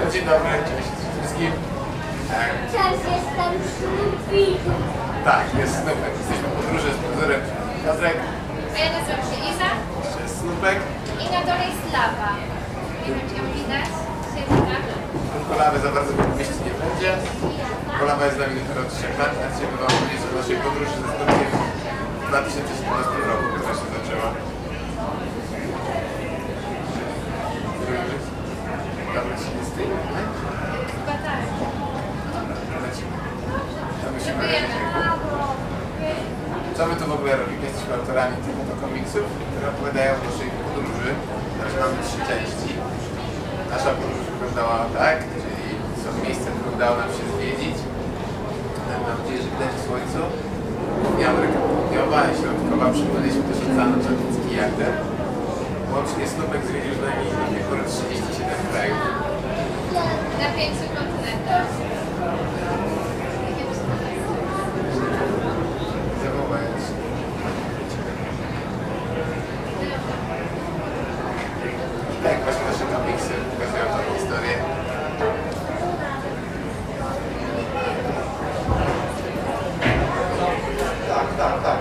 dzień dobry, cześć wszystkim. Cześć, jestem Snupik. Tak, jest Snupek. Jesteśmy w podróży z pozorem Piotrek. A ja nazywam się Iza. Jeszcze jest Snupek. I na dole jest lawa. Nie wiem, czy ją widać. Świetna. Tylko lawy za bardzo mieści nie będzie. Bo lawa jest z nami dopiero od 3 lat. A chciałbym wam powiedzieć o naszej podróży ze Snupkiem w 2017 roku, która się zaczęła. Dobra, się nie stoi. Chyba tak. Lecimy. To musimy Dziękujemy. Co my tu w ogóle robimy? Jesteśmy autorami tych komiksów, które opowiadają o naszej podróży. Teraz mamy 3 części. Nasza podróż wyglądała tak, czyli są miejsca, które udało nam się zwiedzić. Mam nadzieję, że widać w słońcu. Ameryka Południowa, Środkowa, przypłynęliśmy też Ocean Atlantycki jachtem. Łącznie Snupek zwiedził z nami ponad 37 krajów. Na 5 kontynentach. Za moment. Tak, właśnie nasze komiksy pokazują tą historię. Tak.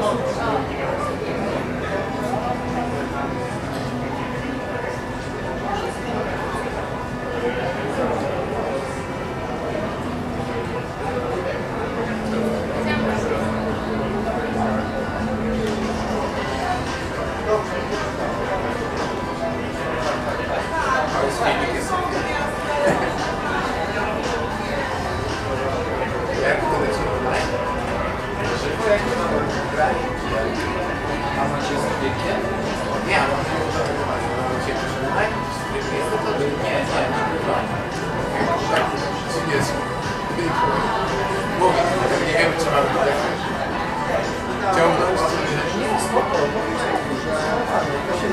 A macie z wiekiem? Nie, mam cię przyznać? Nie. Jest. Mówię, nie wiem, czy mam tutaj ciągnąć. Nie, spoko, to się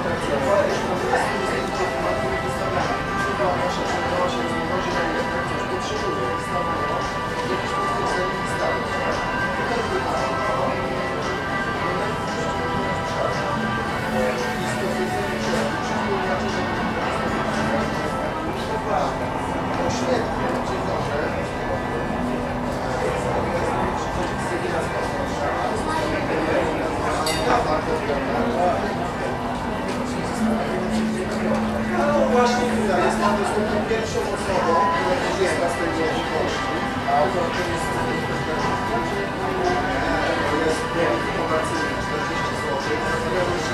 No właśnie tutaj jest tam pierwszą osobą, która korzysta z tej możliwości, a autorem jest informacyjny 40 zł. Natomiast jeszcze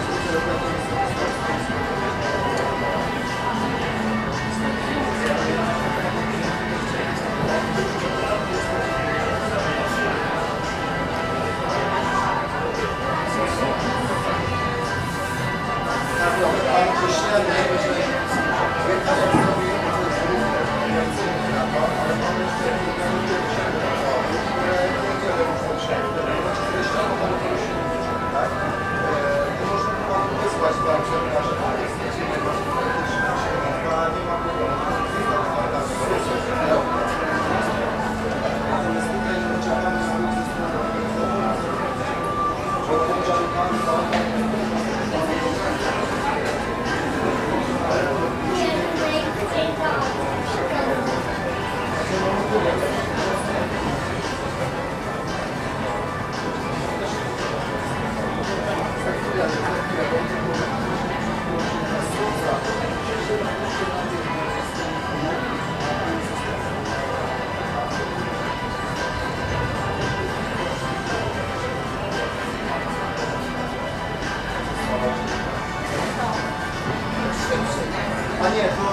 a nie, to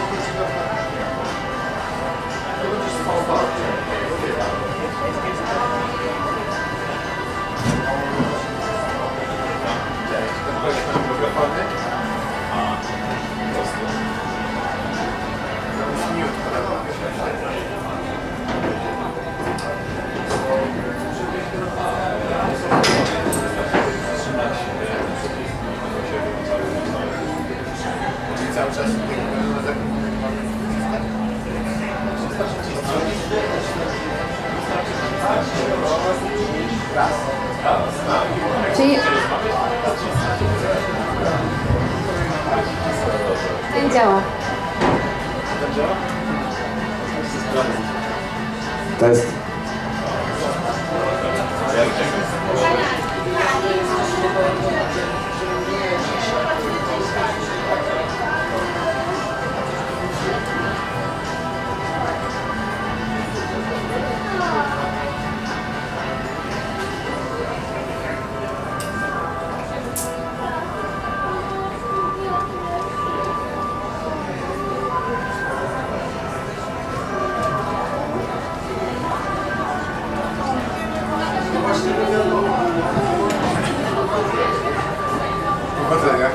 będziesz spał bardziej. Cześć, to były mikrofony. To już miód podoba. Czyli cały czas na zakupy. Czyli ten działa. Test. Powodzenia.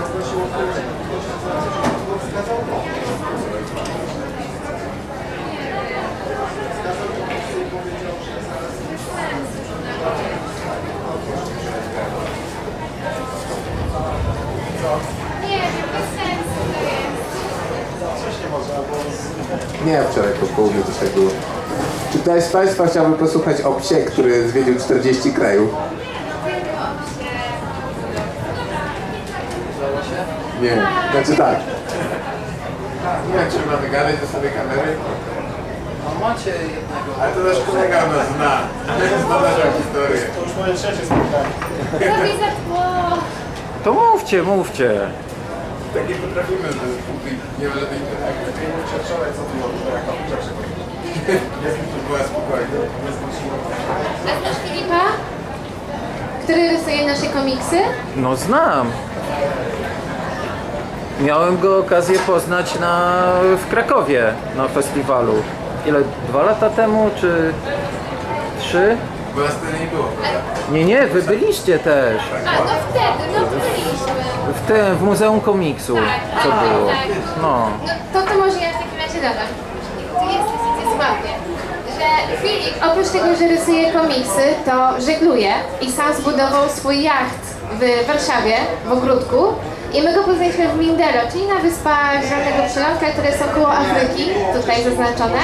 Nie wiem, bez sensu to jest. Nie, wczoraj po południu coś tak było. Czy ktoś z Państwa chciałby posłuchać o psie, który zwiedził 40 krajów? Nie, znaczy tak. Nie wiem, czy mamy gadać do sobie kamery. A macie jednego... Ale to nasz kolega nas zna. Zna naszą historię. To już moje trzecie spotkanie. Robi za tło. To mówcie. Takie potrafimy, że póki nie ma żadnej interakcji. Wczoraj co było, to jaka pierwsza To była spokojna. A znasz Filipa? Który rysuje nasze komiksy? No znam. Miałem go okazję poznać w Krakowie na festiwalu. Ile? 2 lata temu, czy 3? Bo nas wtedy nie było. Nie, wy byliście też. A, no wtedy, no byliśmy. W Muzeum Komiksu, Tak, co tak, było. tak. No. No to może ja w takim razie dodam. Tu jest sławnie, że Filip oprócz tego, że rysuje komiksy, to żegluje i sam zbudował swój jacht w Warszawie, w ogródku. I my go poznaliśmy w Mindelo, czyli na wyspach Zielonego Przylądka, które są koło Afryki, tutaj zaznaczone.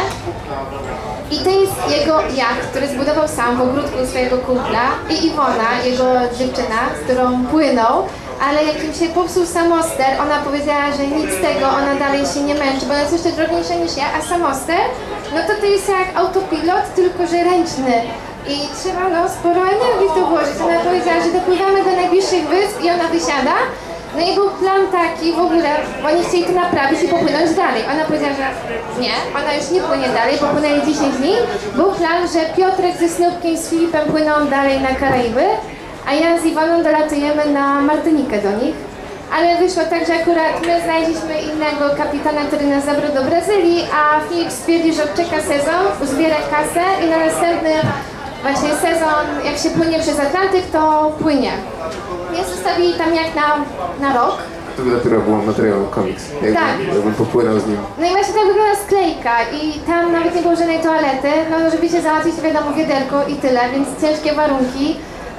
I to jest jego jacht, który zbudował sam w ogródku swojego kumpla i Iwona, jego dziewczyna, z którą płynął. Ale jak im się popsuł samoster, ona powiedziała, że nic z tego, ona dalej się nie męczy, bo ona jest jeszcze drobniejsza niż ja, a samoster, no to jest jak autopilot, tylko że ręczny. I trzeba sporo energii w to włożyć. Ona powiedziała, że dopływamy do najbliższych wysp i ona wysiada. No i był plan taki w ogóle, bo oni chcieli to naprawić i popłynąć dalej. Ona powiedziała, że nie, ona już nie płynie dalej, popłynęli 10 dni. Był plan, że Piotrek ze Snupkiem z Filipem płyną dalej na Karaiby, a ja z Iwoną dolatujemy na Martynikę do nich. Ale wyszło tak, że akurat my znaleźliśmy innego kapitana, który nas zabrał do Brazylii, a Filip stwierdził, że odczeka sezon, uzbiera kasę i na następny właśnie sezon, jak się płynie przez Atlantyk, to płynie. Więc zostawili tam jak na rok. To dopiero było materiał komiks. Jakbym popłynął z nim. No i właśnie tak wygląda sklejka i tam nawet nie było żadnej toalety, no żeby się załatwić, to wiadomo, wiaderko i tyle, więc ciężkie warunki.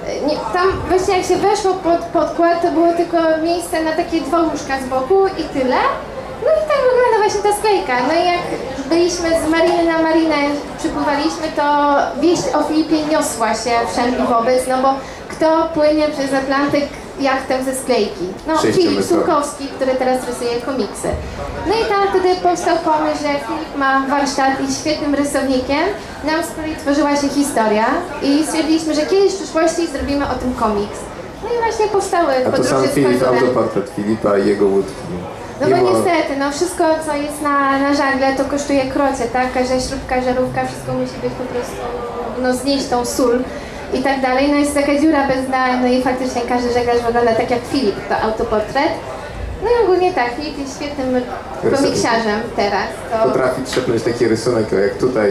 Tam właśnie jak się weszło pod podkład, to było tylko miejsce na takie 2 łóżka z boku i tyle. No i tak wygląda właśnie ta sklejka. No i jak byliśmy z mariny na marinę, przypływaliśmy, to wieść o Filipie niosła się wszędzie wobec, no bo kto płynie przez Atlantyk jachtem ze sklejki? No Filip Sułkowski, który teraz rysuje komiksy. No i tam wtedy powstał pomysł, że Filip ma warsztat i świetnym rysownikiem. Nam z kolei tworzyła się historia i stwierdziliśmy, że kiedyś w przyszłości zrobimy o tym komiks. No i właśnie powstały podróże z sam Filip, Kozurem. autoportret Filipa i jego łódki. No bo niestety, no wszystko co jest na żagle to kosztuje krocie, tak? Każda śrubka, żarówka, wszystko musi być po prostu, no znieść tą sól i tak dalej. No jest taka dziura bez dna, no i faktycznie każdy żeglarz wygląda tak jak Filip, to autoportret. No i ogólnie tak, Filip jest świetnym komiksiarzem teraz. To... Potrafi trzepnąć taki rysunek, jak tutaj,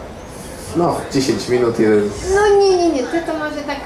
no 10 minut jeden. No nie, ty to może tak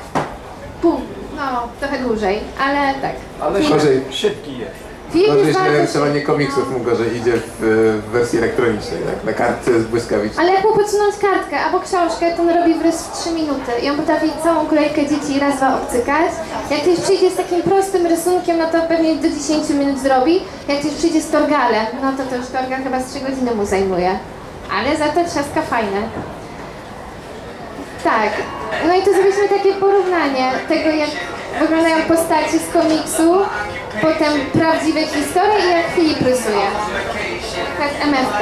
trochę dłużej, ale tak. Ale gorzej. Szybki jest. Filip Gorzej, jest że bardzo rysowanie komiksów mu gorzej idzie w wersji elektronicznej, tak? Na kartce jest błyskawicznie. Ale jak mu podsunąć kartkę albo książkę, to on robi wrys w 3 minuty i on potrafi całą kolejkę dzieci raz, dwa obcykać. Jak ktoś przyjdzie z takim prostym rysunkiem, no to pewnie do 10 minut zrobi. Jak ktoś przyjdzie z torgalem, no to już torgal chyba z 3 godziny mu zajmuje. Ale za to trzaska fajne. Tak. No i to zrobiliśmy takie porównanie tego, jak wyglądają postacie z komiksu, potem prawdziwe historie i jak Filip rysuje. Jak MF-ka.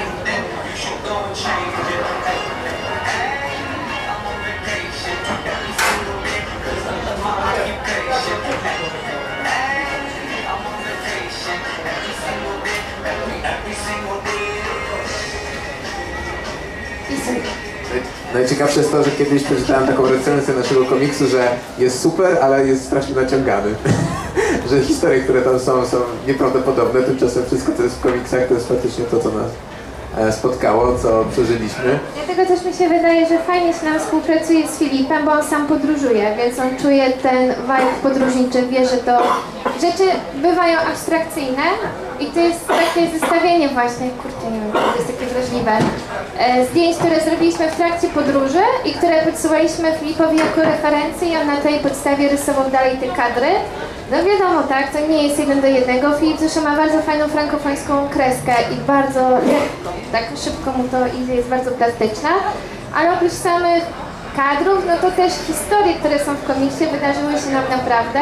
Najciekawsze jest to, że kiedyś przeczytałem taką recenzję naszego komiksu, że jest super, ale jest strasznie naciągany. Że historie, które tam są nieprawdopodobne, tymczasem wszystko, co jest w komiksach, to jest faktycznie to, co nas spotkało, co przeżyliśmy. Dlatego też mi się wydaje, że fajnie się nam współpracuje z Filipem, bo on sam podróżuje, więc on czuje ten vibe podróżniczy, wie, że to rzeczy bywają abstrakcyjne i to jest takie zestawienie właśnie, kurczę, nie wiem, to jest takie wrażliwe, zdjęć, które zrobiliśmy w trakcie podróży i które podsyłaliśmy Filipowi jako referencję i on na tej podstawie rysował dalej te kadry. No wiadomo, tak, to nie jest 1 do 1. Filip zresztą ma bardzo fajną frankofońską kreskę i bardzo lekko, tak szybko mu to idzie, jest bardzo plastyczna. Ale oprócz samych kadrów, no to też historie, które są w komiksie, wydarzyły się nam naprawdę.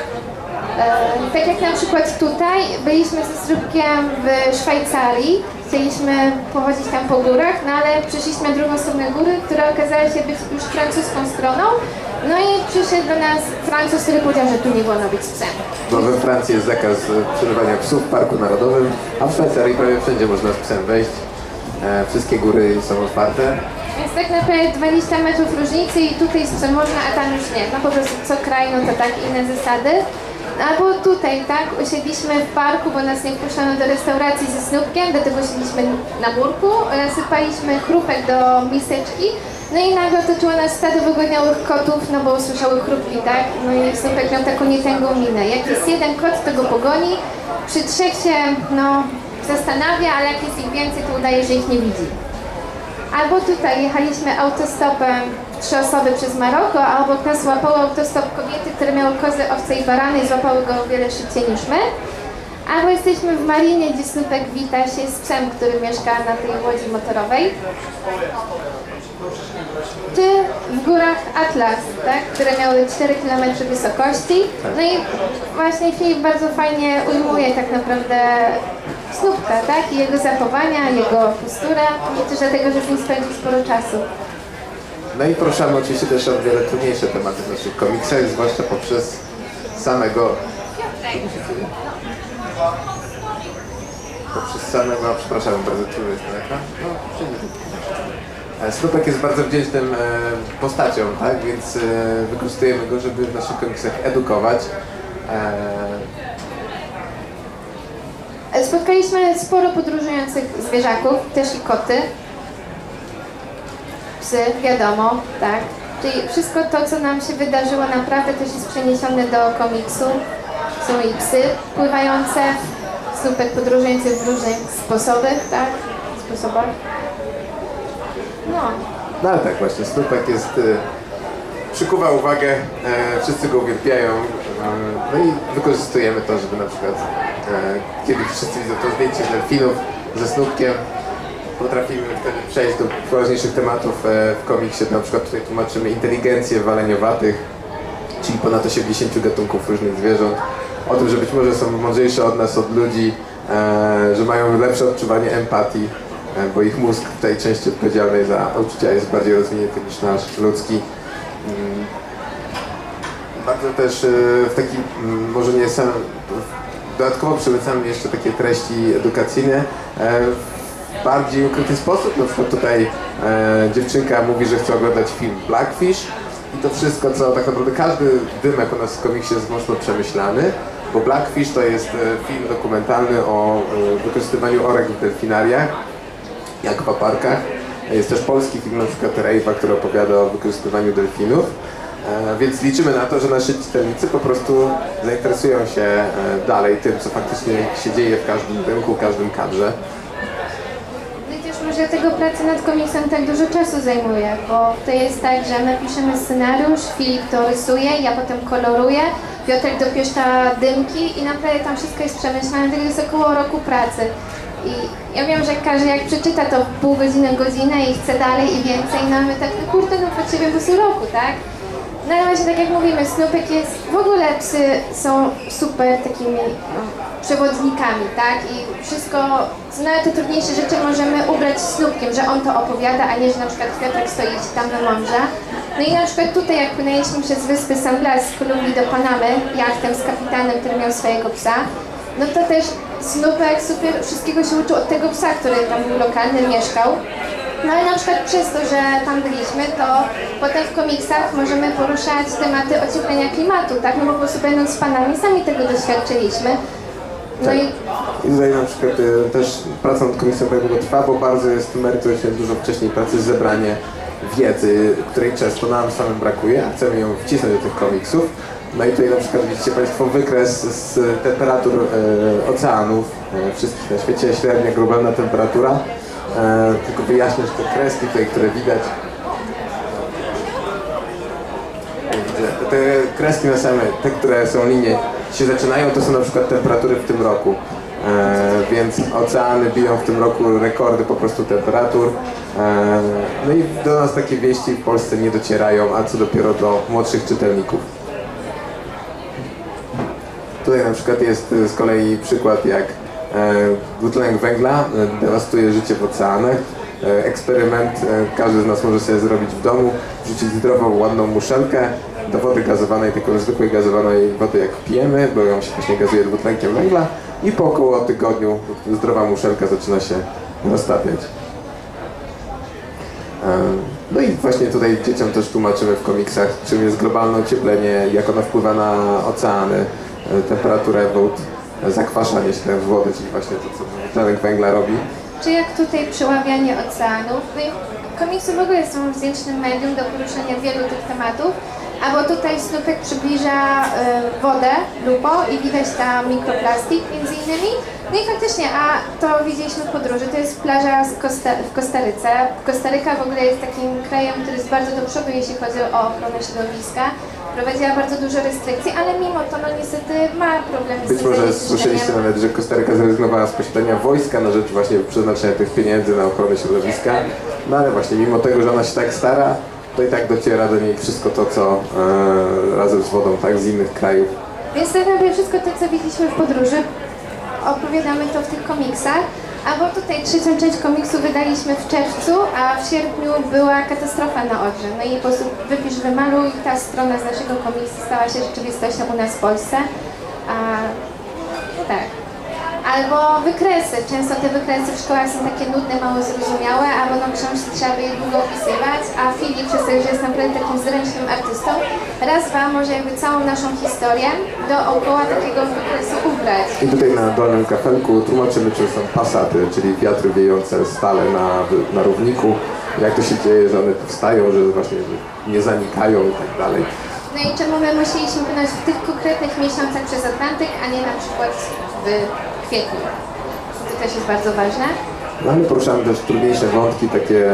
Tak jak na przykład tutaj, byliśmy ze Zróbkiem w Szwajcarii, chcieliśmy pochodzić tam po górach, no ale przyszliśmy na drugą stronę góry, która okazała się być już francuską stroną. No i przyszedł do nas Francuz, który powiedział, że tu nie wolno być z psem. Bo we Francji jest zakaz przebywania psów w parku narodowym, a w Szwajcarii prawie wszędzie można z psem wejść. Wszystkie góry są otwarte. Więc tak naprawdę 20 metrów różnicy i tutaj z psem można, a tam już nie. No po prostu co kraj, no to tak inne zasady. Albo tutaj, tak, usiedliśmy w parku, bo nas nie wpuszczono do restauracji ze Snoopkiem, dlatego usiedliśmy na murku, sypaliśmy chrupek do miseczki, no i nagle otoczyło nas stado wygodniałych kotów, no bo usłyszały chrupki, tak? No i Snoopek miał taką nietęgą minę. Jak jest jeden kot, to go pogoni, przy 3 się, no, zastanawia, ale jak jest ich więcej, to udaje, że ich nie widzi. Albo tutaj jechaliśmy autostopem 3 osoby przez Maroko, a obok nas złapały autostop kobiety, które miały kozy, owce i barany i złapały go o wiele szybciej niż my. Albo jesteśmy w marinie, gdzie Snoopek wita się z psem, który mieszka na tej łodzi motorowej. Czy w górach Atlas, tak, które miały 4 km wysokości. No i właśnie Filip bardzo fajnie ujmuje tak naprawdę Snoopka, tak, i jego zachowania, jego posturę, i też dlatego, że z nim spędził sporo czasu. No i poruszamy oczywiście też o wiele trudniejsze tematy w naszych komiksach, zwłaszcza poprzez samego... przepraszam, bardzo czuły jest ten ekran. Snoopek jest bardzo wdzięcznym postacią, tak? Więc wykorzystujemy go, żeby w naszych komiksach edukować. Spotkaliśmy sporo podróżujących zwierzaków, też i koty. Psy, wiadomo, tak. Czyli wszystko to, co nam się wydarzyło, naprawdę też jest przeniesione do komiksu. Są i psy pływające, Snoopek podróżujący w różnych sposobach, tak? No ale tak właśnie, Snoopek jest... przykuwa uwagę, wszyscy go uwielbiają, no i wykorzystujemy to, żeby na przykład, kiedy wszyscy widzą to zdjęcie delfinów ze Snoopkiem, potrafimy wtedy przejść do poważniejszych tematów w komiksie. Na przykład tutaj tłumaczymy inteligencję waleniowatych, czyli ponad 80 gatunków różnych zwierząt. O tym, że być może są mądrzejsze od nas, od ludzi, że mają lepsze odczuwanie empatii, bo ich mózg w tej części odpowiedzialnej za odczucia jest bardziej rozwinięty niż nasz ludzki. Bardzo też w taki, może nie sam, dodatkowo przemycamy jeszcze takie treści edukacyjne w bardziej ukryty sposób. Na przykład tutaj dziewczynka mówi, że chce oglądać film Blackfish i to wszystko, co tak naprawdę każdy dymek u nas w komiksie jest mocno przemyślany, bo Blackfish to jest film dokumentalny o wykorzystywaniu orek w delfinariach i akwaparkach. Jest też polski film, na przykład Rejwa, który opowiada o wykorzystywaniu delfinów. Więc liczymy na to, że nasi czytelnicy po prostu zainteresują się dalej tym, co faktycznie się dzieje w każdym dymku, każdym kadrze. No i też może tego praca nad komiksem tak dużo czasu zajmuje, bo to jest tak, że my piszemy scenariusz, Filip to rysuje, ja potem koloruję, Piotrek dopieszcza dymki i naprawdę tam wszystko jest przemyślane, to jest około roku pracy. I ja wiem, że każdy jak przeczyta to pół godziny, godzinę i chce dalej i więcej, no my tak, no kurde, no potrzebujemy po prostu roku, tak? No ale właśnie tak jak mówimy, Snupek jest, w ogóle psy są super takimi przewodnikami, tak? I wszystko, nawet te trudniejsze rzeczy możemy ubrać Snupkiem, że on to opowiada, a nie, że na przykład Piotrek stoi tam wymądrza. No i na przykład tutaj, jak płynęliśmy przez wyspy San Blas z Kolumbii do Panamy jachtem z kapitanem, który miał swojego psa, no to też Snupek super wszystkiego się uczył od tego psa, który tam był lokalny, mieszkał. No ale na przykład przez to, że tam byliśmy, to potem w komiksach możemy poruszać tematy ocieplenia klimatu, tak? No po prostu będąc z panami sami tego doświadczyliśmy. No tak. i I tutaj na przykład też praca nad komiksem tak długo trwa, bo bardzo jest merytorycznie dużo wcześniej pracy zebranie wiedzy, której często nam samym brakuje, a chcemy ją wcisnąć do tych komiksów. No i tutaj na przykład widzicie Państwo wykres z temperatur oceanów, wszystkich na świecie, średnia globalna temperatura. Tylko wyjaśnię, że te kreski tutaj, które widać, te kreski na same, te, które są linie, się zaczynają, to są na przykład temperatury w tym roku. Więc oceany biją w tym roku rekordy po prostu temperatur. No i do nas takie wieści w Polsce nie docierają, a co dopiero do młodszych czytelników. Tutaj na przykład jest z kolei przykład, jak dwutlenek węgla dewastuje życie w oceanach. Eksperyment każdy z nas może sobie zrobić w domu, wrzucić zdrową, ładną muszelkę do wody gazowanej, tylko zwykłej gazowanej wody jak pijemy, bo ją się właśnie gazuje dwutlenkiem węgla i po około tygodniu zdrowa muszelka zaczyna się roztapiać. No i właśnie tutaj dzieciom też tłumaczymy w komiksach, czym jest globalne ocieplenie, jak ono wpływa na oceany, temperaturę wód, zakwaszanie się w wody, czyli właśnie to, co dwutlenek węgla robi. czy jak tutaj przeławianie oceanów. No i komiksy w ogóle są wdzięcznym medium do poruszania wielu tych tematów, a bo tutaj Snupek przybliża wodę lupą i widać tam mikroplastik między innymi. No i faktycznie, a to widzieliśmy w podróży, to jest plaża w Kostaryce. Kostaryka w ogóle jest takim krajem, który jest bardzo do przodu, jeśli chodzi o ochronę środowiska. Prowadziła bardzo dużo restrykcji, ale mimo to no niestety ma problemy z Być może słyszeliście nawet, że Kostaryka zrezygnowała z posiadania wojska na rzecz właśnie przeznaczenia tych pieniędzy na ochronę środowiska. No ale właśnie mimo tego, że ona się tak stara, to i tak dociera do niej wszystko to, co razem z wodą, tak, z innych krajów. Więc tak naprawdę wszystko to, co widzieliśmy w podróży, opowiadamy to w tych komiksach. A bo tutaj trzecią część komiksu wydaliśmy w czerwcu, a w sierpniu była katastrofa na Odrze. No i po prostu wypisz, wymaluj, ta strona z naszego komiksu stała się rzeczywistością u nas w Polsce. Tak. Albo wykresy. Często te wykresy w szkołach są takie nudne, mało zrozumiałe, albo na książce trzeba by je długo opisywać, a Filip, przez to, że jest naprawdę takim zręcznym artystą, raz, dwa może jakby całą naszą historię dookoła takiego wykresu ubrać. I tutaj na dolnym kafelku tłumaczymy, czym są pasaty, czyli wiatry wiejące stale na równiku, jak to się dzieje, że one powstają, że właśnie nie zanikają i tak dalej. No i czemu my musieliśmy płynąć w tych konkretnych miesiącach przez Atlantyk, a nie na przykład w kwietniu. To też jest bardzo ważne. No ale poruszamy też trudniejsze wątki, takie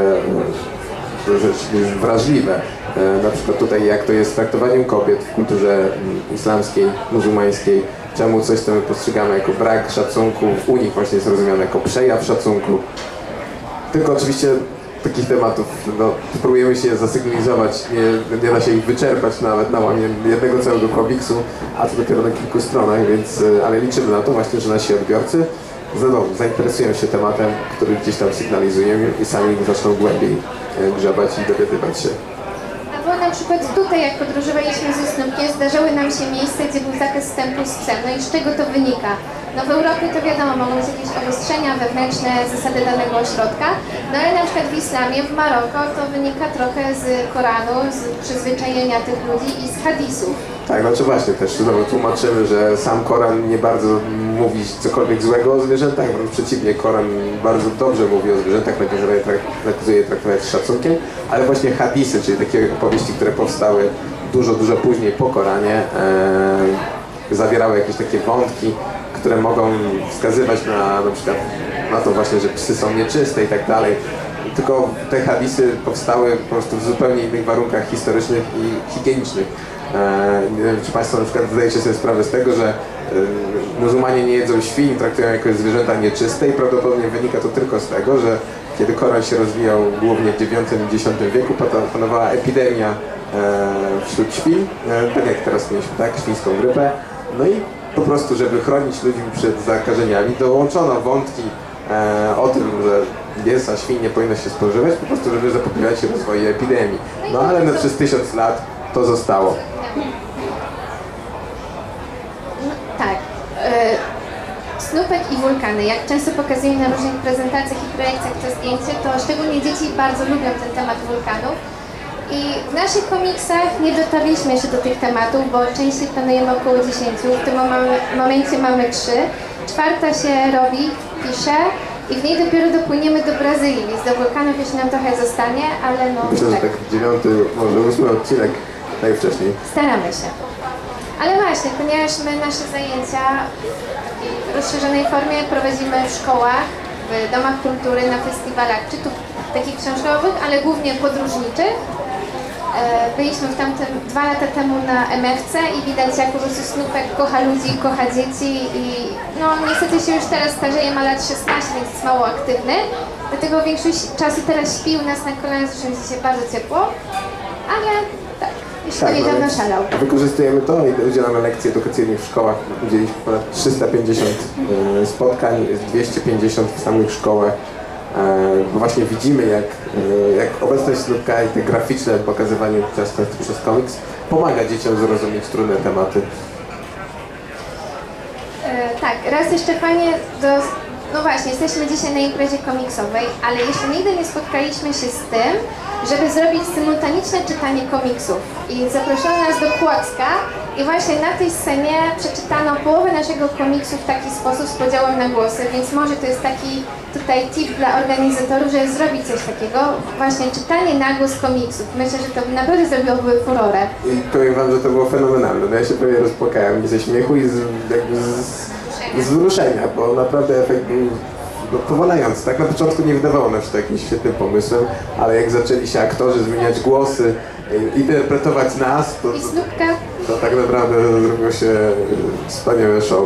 wrażliwe. Na przykład tutaj jak to jest z traktowaniem kobiet w kulturze islamskiej, muzułmańskiej, czemu coś, co my postrzegamy jako brak szacunku, u nich właśnie jest rozumiane jako przejaw szacunku. Tylko oczywiście takich tematów, no, próbujemy się zasygnalizować, nie da się ich wyczerpać nawet na łamie jednego całego komiksu, a to dopiero na kilku stronach, więc, ale liczymy na to właśnie, że nasi odbiorcy zainteresują się tematem, który gdzieś tam sygnalizujemy i sami zaczną głębiej grzebać i dowiadywać się. Bo na przykład tutaj, jak podróżowaliśmy ze Snupkiem, zdarzały nam się miejsca, gdzie był zakaz wstępu z psem. No i z czego to wynika? No w Europie to wiadomo, mogą być jakieś obostrzenia wewnętrzne, zasady danego ośrodka, no ale na przykład w islamie, w Maroko to wynika trochę z Koranu, z przyzwyczajenia tych ludzi i z hadisów. Tak, znaczy właśnie też znowu tłumaczymy, że sam Koran nie bardzo mówi cokolwiek złego o zwierzętach, wręcz przeciwnie, Koran bardzo dobrze mówi o zwierzętach, nakazuje je traktować z szacunkiem, ale właśnie hadisy, czyli takie opowieści, które powstały dużo później po Koranie, zawierały jakieś takie wątki, które mogą wskazywać na przykład na to właśnie, że psy są nieczyste i tak dalej. Tylko te hadisy powstały po prostu w zupełnie innych warunkach historycznych i higienicznych. Nie wiem, czy Państwo na przykład zdajecie sobie sprawę z tego, że muzułmanie nie jedzą świń, traktują jako zwierzęta nieczyste i prawdopodobnie wynika to tylko z tego, że kiedy Koran się rozwijał głównie w IX i X wieku, panowała epidemia wśród świń, tak jak teraz mieliśmy, tak, świńską grypę. No i po prostu, żeby chronić ludzi przed zakażeniami, dołączono wątki o tym, że mięsa świń nie powinno się spożywać, po prostu, żeby zapobiegać rozwoju epidemii. No ale no, przez 1000 lat to zostało. Tak. Snupek i wulkany. Jak często pokazuję na różnych prezentacjach i projekcjach to zdjęcie, to szczególnie dzieci bardzo lubią ten temat wulkanów. I w naszych komiksach nie dotarliśmy jeszcze do tych tematów, bo częściej planujemy około 10. W tym momencie mamy 3. 4 się robi, pisze i w niej dopiero dopłyniemy do Brazylii, więc do wulkanów jeszcze nam trochę zostanie, ale no Myślę, że tak 9, może 8 odcinek najwcześniej. staramy się. Ale właśnie, ponieważ my nasze zajęcia w takiej rozszerzonej formie prowadzimy w szkołach, w domach kultury, na festiwalach, czy tu takich książkowych, ale głównie podróżniczych. Byliśmy w tamtym 2 lata temu na MFC i widać, jak po prostu Snupek kocha ludzi, kocha dzieci i no niestety się już teraz starzeje, ma lat 16, więc jest mało aktywny. Dlatego większość czasu teraz śpi u nas na kolanach, zresztą jest dzisiaj bardzo ciepło, ale tak, jeszcze Tak, niedawno no, szalał. wykorzystujemy to i udzielamy lekcji edukacyjnych w szkołach. Udzieliliśmy ponad 350 spotkań, 250 w samych szkołach. Bo właśnie widzimy, jak obecność Snupka i te graficzne pokazywanie często przez komiks pomaga dzieciom zrozumieć trudne tematy. Tak, raz jeszcze fajnie no właśnie, jesteśmy dzisiaj na imprezie komiksowej, ale jeszcze nigdy nie spotkaliśmy się z tym, żeby zrobić symultaniczne czytanie komiksów. I zaproszono nas do Płocka i właśnie na tej scenie przeczytano połowę naszego komiksu w taki sposób z podziałem na głosy, więc może to jest taki tutaj tip dla organizatorów, żeby zrobić coś takiego, właśnie czytanie na głos komiksów. Myślę, że to naprawdę zrobiłoby furorę. I powiem wam, że to było fenomenalne. No ja się prawie rozpłakałem i ze śmiechu i z wzruszenia, bo naprawdę efekt był powalający. Tak na początku nie wydawało nam się to jakimś świetnym pomysłem, ale jak zaczęli się aktorzy zmieniać głosy, interpretować nas, I Snupka. to tak naprawdę zrobiło się wspaniałe show.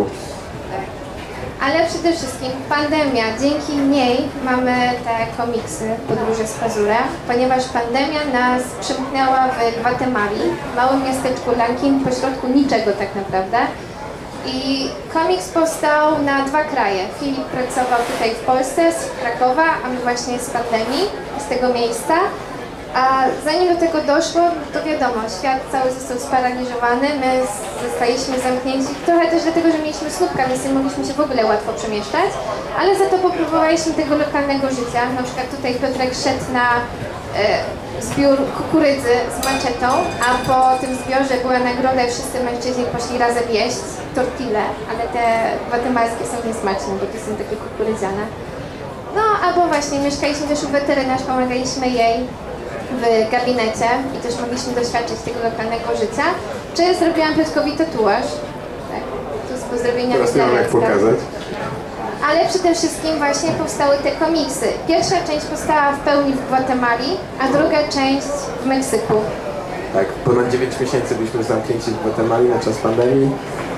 Ale przede wszystkim pandemia, dzięki niej mamy te komiksy Podróże z Pazura, ponieważ pandemia nas przymknęła w Gwatemali, małym miasteczku Lankin, pośrodku niczego tak naprawdę. I komiks powstał na 2 kraje. Filip pracował tutaj w Polsce, z Krakowa, a my właśnie z pandemii, z tego miejsca. A zanim do tego doszło, to wiadomo, świat cały został sparaliżowany, my zostaliśmy zamknięci, trochę też dlatego, że mieliśmy Snupka, więc nie mogliśmy się w ogóle łatwo przemieszczać, ale za to popróbowaliśmy tego lokalnego życia. Na przykład tutaj Piotrek szedł na zbiór kukurydzy z maczetą, a po tym zbiorze była nagroda i wszyscy mężczyźni poszli razem jeść tortille, ale te gwatemalskie są niesmaczne, bo to są takie kukurydziane. No, albo właśnie mieszkaliśmy też u weterynarz, pomagaliśmy jej w gabinecie i też mogliśmy doświadczyć tego lokalnego życia. Czy zrobiłam Piotrkowi tatuaż? Tak, tu z pozdrowieniami Teraz nie mam jak pokazać. Ale przede wszystkim właśnie powstały te komiksy. Pierwsza część powstała w pełni w Gwatemali, a druga część w Meksyku. Tak, ponad 9 miesięcy byliśmy zamknięci w Gwatemali na czas pandemii,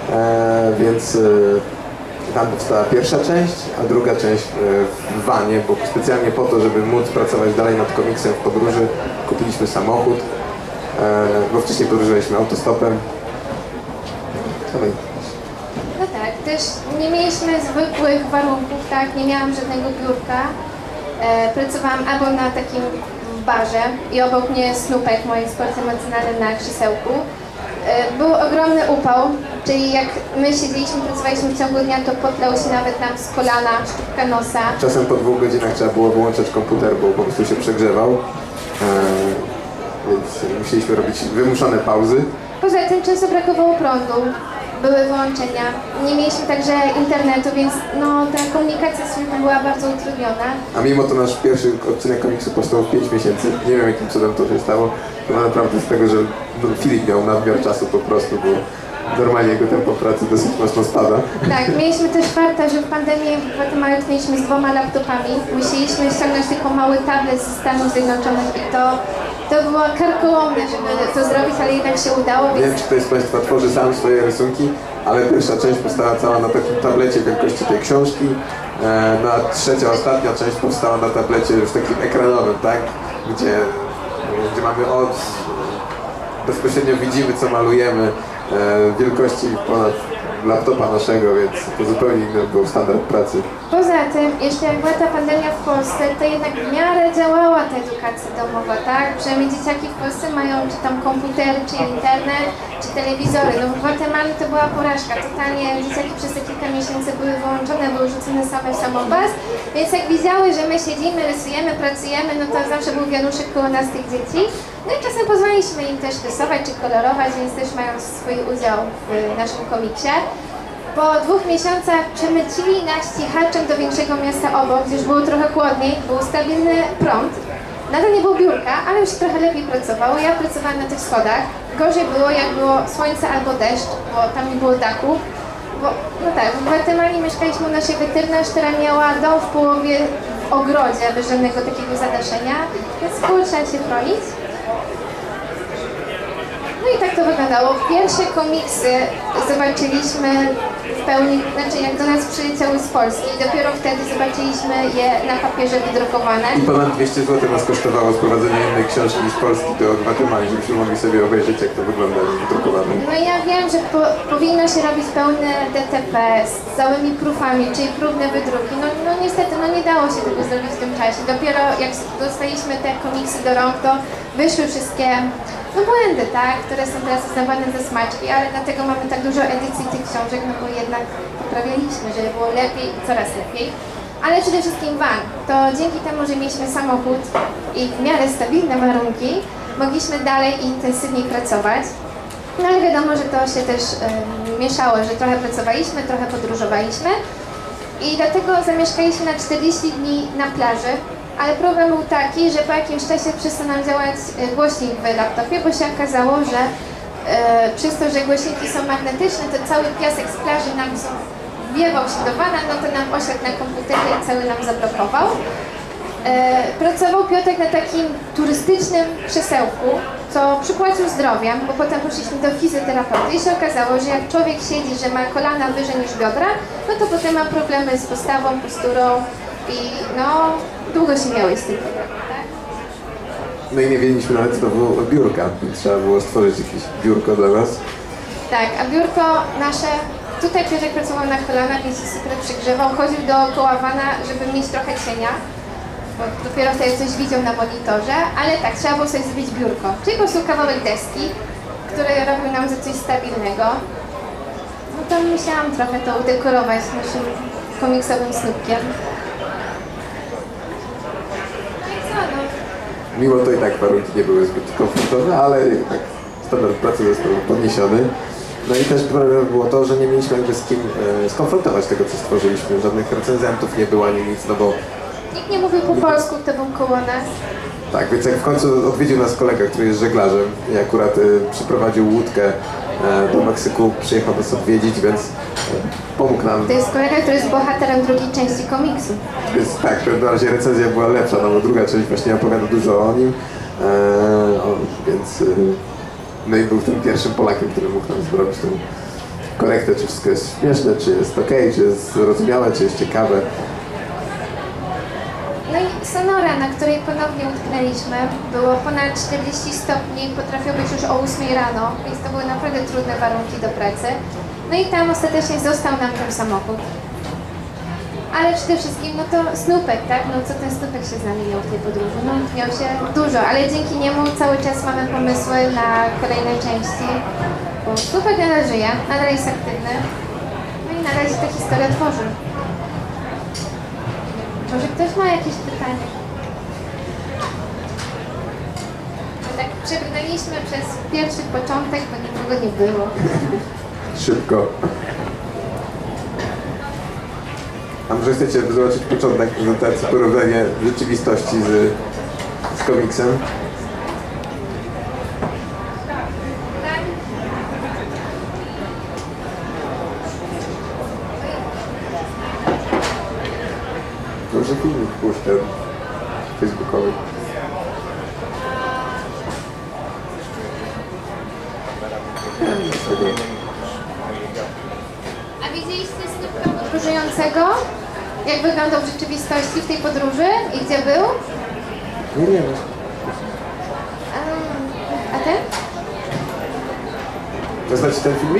więc tam powstała pierwsza część, a druga część w vanie, bo specjalnie po to, żeby móc pracować dalej nad komiksem w podróży, kupiliśmy samochód, bo wcześniej podróżowaliśmy autostopem. No tak, też nie mieliśmy zwykłych warunków, tak, nie miałam żadnego biurka. Pracowałam albo na takim barze i obok mnie Snupek, moje sporty emocjonalne na krzesełku. Był ogromny upał, czyli jak my siedzieliśmy, pracowaliśmy w ciągu dnia, to potlał się nawet nam z kolana, szczypka nosa. Czasem po 2 godzinach trzeba było wyłączać komputer, bo po prostu się przegrzewał, więc musieliśmy robić wymuszone pauzy. Poza tym często brakowało prądu, były wyłączenia, nie mieliśmy także internetu, więc no, ta komunikacja z światem była bardzo utrudniona. A mimo to nasz pierwszy odcinek komiksu powstał w 5 miesięcy. Nie wiem, jakim cudem to się stało. To naprawdę z tego, że Filip miał nadmiar czasu po prostu, bo normalnie jego tempo pracy dosyć mocno spada. Tak, mieliśmy też farta, że w pandemii w Gwatemali mieliśmy z 2 laptopami. Musieliśmy ściągnąć tylko mały tablet z Stanów Zjednoczonych i to było karkołomne, żeby to zrobić, ale jednak się udało. Nie wiem, czy ktoś z Państwa tworzy sam swoje rysunki, ale pierwsza część powstała cała na takim tablecie wielkości tej książki. No a trzecia, ostatnia część powstała na tablecie już takim ekranowym, tak? Gdzie mamy bezpośrednio widzimy, co malujemy, wielkości ponad laptopa naszego, więc to zupełnie inny był standard pracy. Poza tym, jeszcze jak była ta pandemia w Polsce, to jednak w miarę działała ta edukacja domowa, tak? Przynajmniej dzieciaki w Polsce mają czy tam komputery, czy internet, czy telewizory. No w Gwatemali to była porażka. Totalnie dzieciaki przez te kilka miesięcy były wyłączone, były rzucone same w samobaz, więc jak widziały, że my siedzimy, rysujemy, pracujemy, no to zawsze był wianuszek koło nas tych dzieci. No i czasem pozwoliliśmy im też rysować czy kolorować, więc też mają swój udział w naszym komiksie. Po 2 miesiącach przemycili nas cichaczem do większego miasta obok, gdzie już było trochę chłodniej, był stabilny prąd. Nadal nie było biurka, ale już trochę lepiej pracowało. Ja pracowałam na tych schodach. Gorzej było, jak było słońce albo deszcz, bo tam nie było dachu. Bo, no tak, w Gwatemali mieszkaliśmy u naszej weterynarz, która miała dom w połowie w ogrodzie, bez żadnego takiego zadaszenia, więc było trzeba się chronić. No i tak to wyglądało. Pierwsze komiksy zobaczyliśmy w pełni, znaczy jak do nas przyleciały z Polski i dopiero wtedy zobaczyliśmy je na papierze wydrukowane. I ponad 200 zł nas kosztowało sprowadzenie jednej książki z Polski do Gwatemali, żebyśmy mogli sobie obejrzeć, jak to wygląda wydrukowane. No i ja wiem, że powinno się robić pełne DTP z całymi prufami, czyli próbne wydruki. No niestety, no nie dało się tego zrobić w tym czasie. Dopiero jak dostaliśmy te komiksy do rąk, to wyszły wszystkie błędy, tak, które są teraz uznawane za smaczki, ale dlatego mamy tak dużo edycji tych książek, no bo jednak poprawialiśmy, żeby było lepiej i coraz lepiej. Ale przede wszystkim van. To dzięki temu, że mieliśmy samochód i w miarę stabilne warunki, mogliśmy dalej i intensywniej pracować. No ale wiadomo, że to się też mieszało, że trochę pracowaliśmy, trochę podróżowaliśmy i dlatego zamieszkaliśmy na 40 dni na plaży. Ale problem był taki, że po jakimś czasie przestał nam działać głośnik w laptopie, bo się okazało, że przez to, że głośniki są magnetyczne, to cały piasek z plaży nam wiewał się do wana, no to nam osiadł na komputerze i cały nam zablokował. Pracował Piotrek na takim turystycznym krzesełku, co przypłacił zdrowiem, bo potem poszliśmy do fizjoterapeuty i się okazało, że jak człowiek siedzi, że ma kolana wyżej niż biodra, no to potem ma problemy z postawą, posturą i no długo się miało z tym problemem, tak? No i nie wiedzieliśmy nawet, co to było biurka, więc trzeba było stworzyć jakieś biurko dla nas. Tak, a biurko nasze, tutaj Piotrek pracował na kolanach, więc się super przygrzewał, chodził dookoła wana, żeby mieć trochę cienia, bo dopiero wtedy coś widział na monitorze, ale tak, trzeba było sobie zrobić biurko, czyli po prostu kawałek deski, który robił nam za coś stabilnego. No to musiałam trochę to udekorować naszym komiksowym snupkiem. Mimo to i tak warunki nie były zbyt komfortowe, ale jednak standard pracy został podniesiony. No i też problem było to, że nie mieliśmy jakby z kim skonfrontować tego, co stworzyliśmy. Żadnych recenzentów nie było ani nic, no bo... Nikt nie mówił po polsku, kto był koło nas. Tak, więc jak w końcu odwiedził nas kolega, który jest żeglarzem i akurat przyprowadził łódkę do Meksyku, przyjechał nas odwiedzić, więc pomógł nam. To jest kolega, który jest bohaterem drugiej części komiksu. Więc tak, na razie recenzja była lepsza, no bo druga część właśnie opowiada dużo o nim, więc no i był tym pierwszym Polakiem, który mógł nam zrobić tą korektę, czy wszystko jest śmieszne, czy jest okej, czy jest zrozumiałe, czy jest ciekawe. No i sonora, na której ponownie utknęliśmy, było ponad 40 stopni, potrafiło być już o 8 rano, więc to były naprawdę trudne warunki do pracy. No i tam ostatecznie został nam ten samochód. Ale przede wszystkim, no to snupek, tak? No co ten snupek się z nami miał w tej podróży? No miał się dużo, ale dzięki niemu cały czas mamy pomysły na kolejne części. Bo snupek nadal żyje, nadal jest aktywny. No i nadal się ta historia tworzy. Może ktoś ma jakieś pytanie? Tak przebrnęliśmy przez pierwszy początek, bo nikogo nie było. Szybko. A może chcecie zobaczyć początek prezentacji, porównanie rzeczywistości z komiksem? Może filmik puszczę facebookowy. A widzieliście snupka podróżującego? Jak wyglądał w rzeczywistości w tej podróży i gdzie był? Nie wiem. A ten? To znacie ten filmik?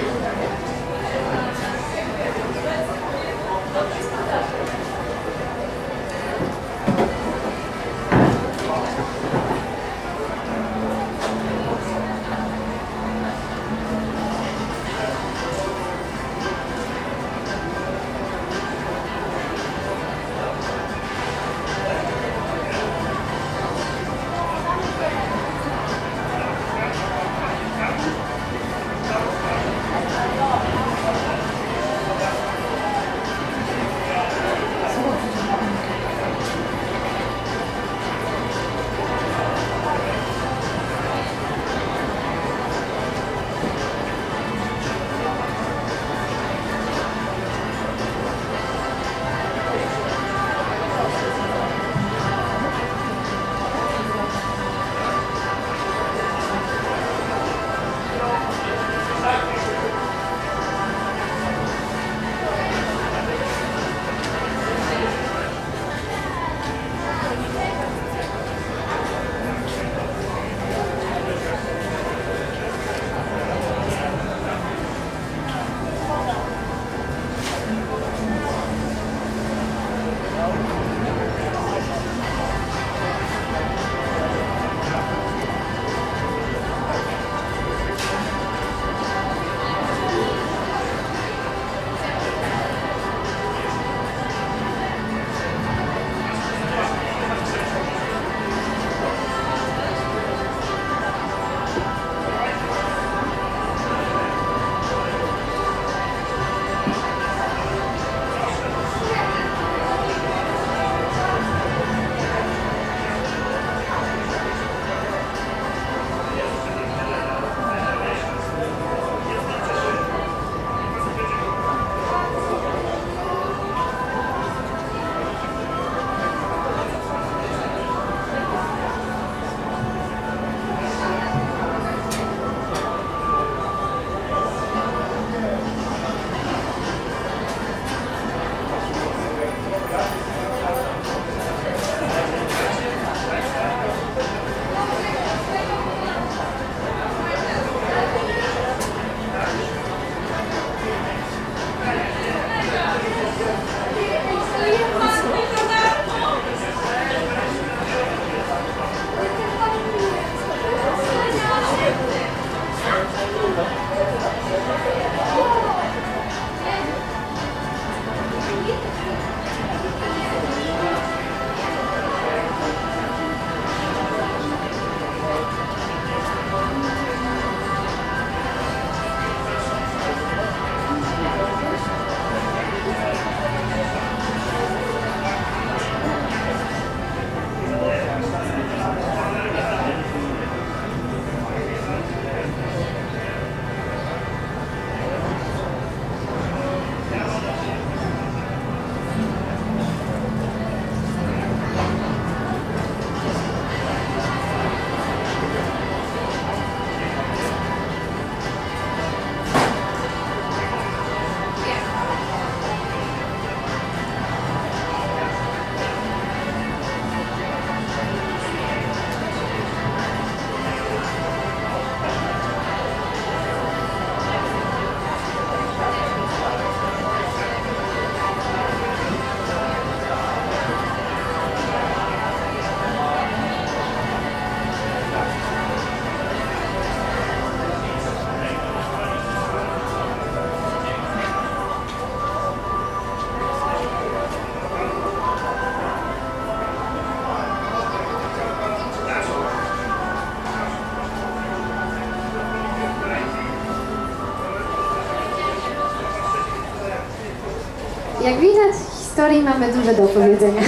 Jak widać, historii mamy dużo do opowiedzenia.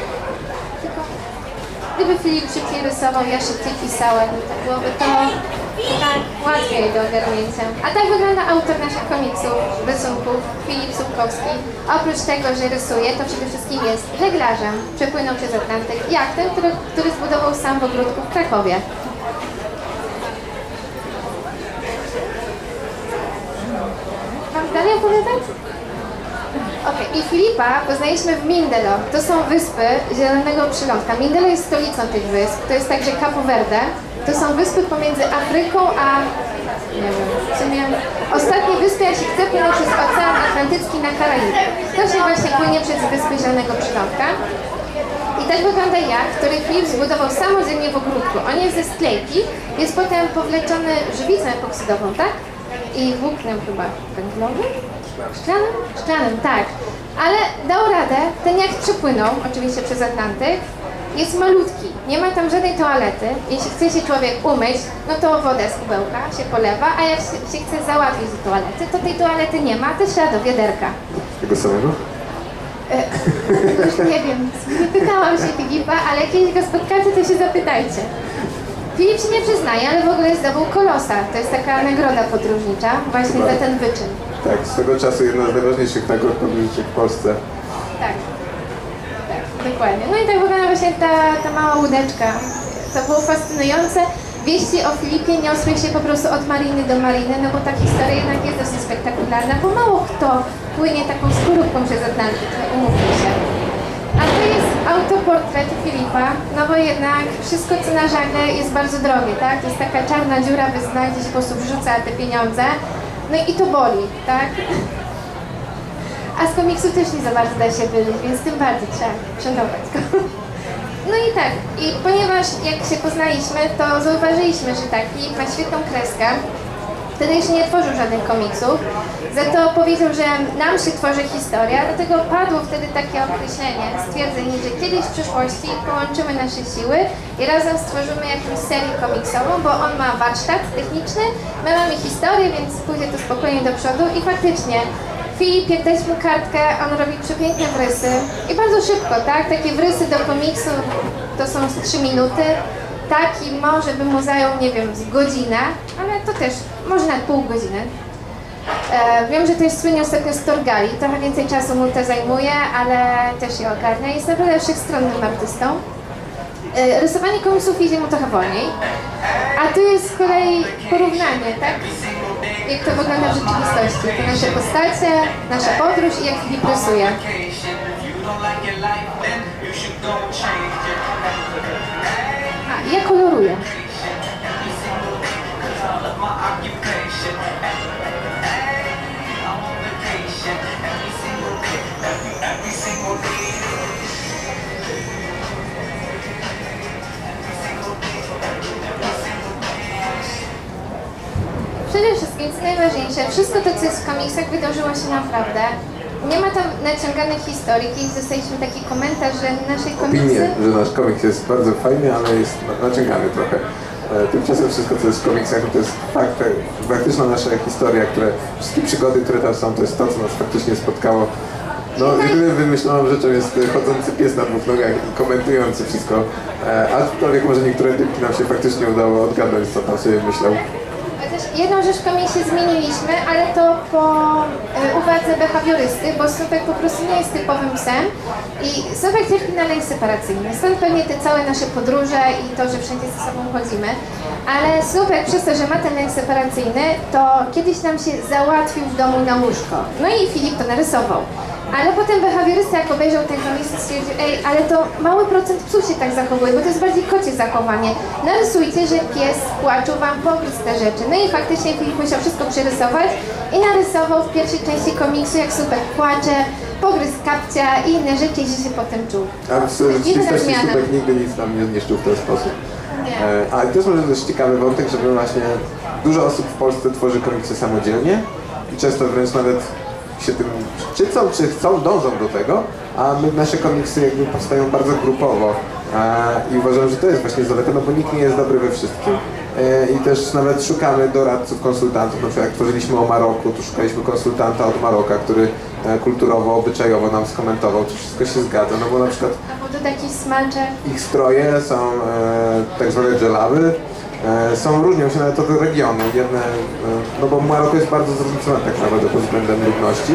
Tylko gdyby Filip szybciej rysował, ja szybciej pisałem, to byłoby to tak łatwiej do ogarnięcia. A tak wygląda autor naszych komiksów, rysunków, Filip Słupkowski. Oprócz tego, że rysuje, to przede wszystkim jest żeglarzem. Przepłynął przez Atlantyk jachtem, który zbudował sam w ogródku w Krakowie. Mam dalej opowiadać? Okej, i Filipa poznaliśmy w Mindelo. To są wyspy Zielonego Przylądka. Mindelo jest stolicą tych wysp. To jest także Capo Verde. To są wyspy pomiędzy Afryką a nie wiem, w sumie ostatniej wyspy, jak się chce, płynie przez Ocean Atlantycki na Karaiby. To się właśnie płynie przez Wyspy Zielonego Przylądka. I tak wygląda jacht, który Filip zbudował samodzielnie w ogródku. On jest ze sklejki, jest potem powleczony żywicą epoksydową, tak? I włóknem chyba węglowym? Szklanym? Szklanym, tak. Ale dał radę, ten jacht przepłynął, oczywiście przez Atlantyk. Jest malutki, nie ma tam żadnej toalety. Jeśli chce się człowiek umyć, no to wodę z kubełka się polewa, a jak się chce załatwić do toalety, to tej toalety nie ma, to trzeba do wiaderka. Tego samego? Już nie wiem, nie pytałam się Filipa, ale jak kiedyś go spotkacie, to się zapytajcie. Filip się nie przyznaje, ale w ogóle zdobył Kolosa. To jest taka nagroda podróżnicza właśnie za ten wyczyn. Tak, swego czasu jedna z najważniejszych nagród podróżniczych w Polsce. Tak, dokładnie. No i tak wygląda właśnie ta mała łódeczka. To było fascynujące. Wieści o Filipie niosły się po prostu od mariny do mariny, no bo ta historia jednak jest dosyć spektakularna, bo mało kto płynie taką skorupką przez Atlantyk, umówmy się. A to jest autoportret Filipa, no bo jednak wszystko co na żagle jest bardzo drogie, tak? To jest taka czarna dziura, by znać, gdzie się po prostu wrzuca te pieniądze. No i to boli, tak? A z komiksu też nie za bardzo da się wyżyć, więc tym bardziej trzeba szanować go. No i tak, i ponieważ jak się poznaliśmy, to zauważyliśmy, że tak, Filip ma świetną kreskę. Wtedy jeszcze nie tworzył żadnych komiksów, za to powiedział, że nam się tworzy historia, dlatego padło wtedy takie określenie, stwierdzenie, że kiedyś w przyszłości połączymy nasze siły i razem stworzymy jakąś serię komiksową, bo on ma warsztat techniczny, my mamy historię, więc pójdzie to spokojnie do przodu i faktycznie Filip, jak dać mu kartkę, on robi przepiękne wrysy i bardzo szybko, tak? Takie wrysy do komiksu to są z 3 minuty. Taki może by mu zajął, nie wiem, z godzinę, ale to też może nawet pół godziny. Wiem, że to jest słynnie ostatnio z Torgali, trochę więcej czasu mu to zajmuje, ale też je ogarnia. Jest naprawdę wszechstronnym artystą. Rysowanie komiksów idzie mu trochę wolniej, a tu jest z kolei porównanie, tak? Jak to wygląda w rzeczywistości. To nasze postacie, nasza podróż i jak Filip rysuje. A, ja koloruję. Przede wszystkim, co najważniejsze, wszystko to, co jest w komiksach, wydarzyło się naprawdę. Nie ma tam naciąganych historii. Kiedyś dostaliśmy taki komentarz, że naszej komiksy... Opinię, że nasz komiks jest bardzo fajny, ale jest naciągany trochę. Tymczasem wszystko, co jest w komiksach, to jest faktyczna nasza historia, wszystkie przygody, które tam są, to jest to, co nas faktycznie spotkało. No, jedynym wymyśloną rzeczą jest chodzący pies na 2 nogach i komentujący wszystko. Aczkolwiek może niektóre typki nam się faktycznie udało odgadnąć, co tam sobie myślał. Jedną rzecz w komiksie zmieniliśmy, ale to po uwadze behawiorysty, bo Supek po prostu nie jest typowym psem i Supek cierpi na lęk separacyjny. Stąd pewnie te całe nasze podróże i to, że wszędzie ze sobą chodzimy. Ale Supek przez to, że ma ten lęk separacyjny, to kiedyś nam się załatwił w domu na łóżko. No i Filip to narysował. Ale potem behawiorysta, jak obejrzał ten komiks, stwierdził, ale to mały procent psów się tak zachowuje, bo to jest bardziej kocie zachowanie. Narysujcie, że pies w płaczu wam pogryzł te rzeczy. No i faktycznie Filip musiał wszystko przerysować i narysował w pierwszej części komiksu, jak Supek płacze, pogryzł kapcia i inne rzeczy i się potem czuł. A w rzeczywistości Supek nigdy nic nam nie zniszczył w ten sposób. Ale to jest może też ciekawy wątek, że właśnie dużo osób w Polsce tworzy komiksy samodzielnie i często wręcz nawet się tym szczycą, czy dążą do tego, a nasze komiksy jakby powstają bardzo grupowo i uważam, że to jest właśnie zaleta, no bo nikt nie jest dobry we wszystkim i też nawet szukamy doradców, konsultantów, na przykład jak tworzyliśmy o Maroku, to szukaliśmy konsultanta od Maroka, który kulturowo, obyczajowo nam skomentował, czy wszystko się zgadza, no bo na przykład albo do takich smalcze. Ich stroje są tak zwane dżelaby, różnią się nawet od regionu. No bo Maroko jest bardzo zróżnicowane tak naprawdę pod względem ludności.